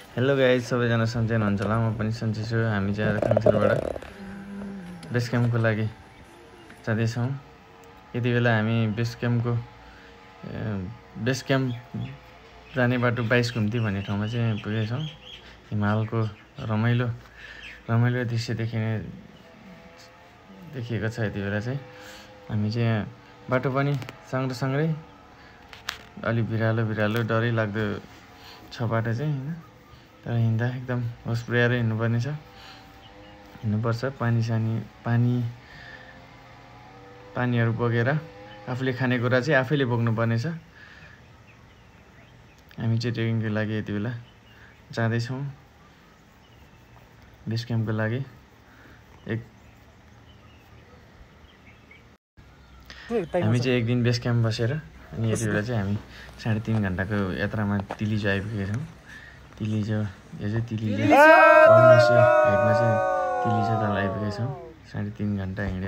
Hello guys, सबैजना सन्चै हुनुहुन्छ होला। म पनि सन्चै छु। हामी चाहिँ आज खाङचुरबाट बेस क्याम्पको लागि जाँदैछौँ। यति बेला हामी बेस क्याम्प जाने बाटो 22 घुम्ती भन्ने ठाउँमा चाहिँ पुगेछौँ। हिमालको रमाइलो दृश्य देखिएको छ। यति बेला चाहिँ हामी चाहिँ बाटो पनि सँगै अलि बिरालो डरै लाग्दो छ बाटो चाहिँ हैन, तर हिँड्दा एकदम होस पुर्याएर हिँड्नुपर्छ। पानीहरू बोकेर आफूले खानेकुरा चाहिँ आफैले बोक्नुपर्ने छ। हामी चाहिँ ट्रेकिङको लागि यति बेला जाँदैछौँ बेस क्याम्पको लागि। हामी चाहिँ एक दिन बेस क्याम्प बसेर अनि यति बेला चाहिँ हामी 3.5 घन्टाको यात्रामा तिलिजो आइपुगेका छौँ। तिलिजो यो चाहिँ तिलिजो 49 हाइटमा चाहिँ तिलिजो तल आइपुगेका छौँ। 3.5 घन्टा हिँडेर